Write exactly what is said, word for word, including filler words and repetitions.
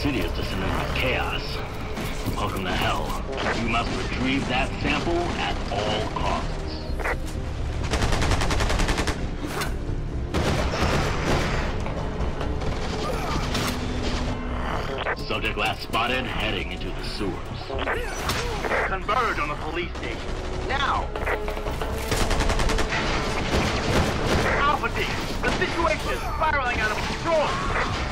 city is descending into chaos. Welcome to hell. You must retrieve that sample at all costs. Subject last spotted heading into the sewers. Converge on the police station. Now! Alpha team, the situation is spiraling out of control!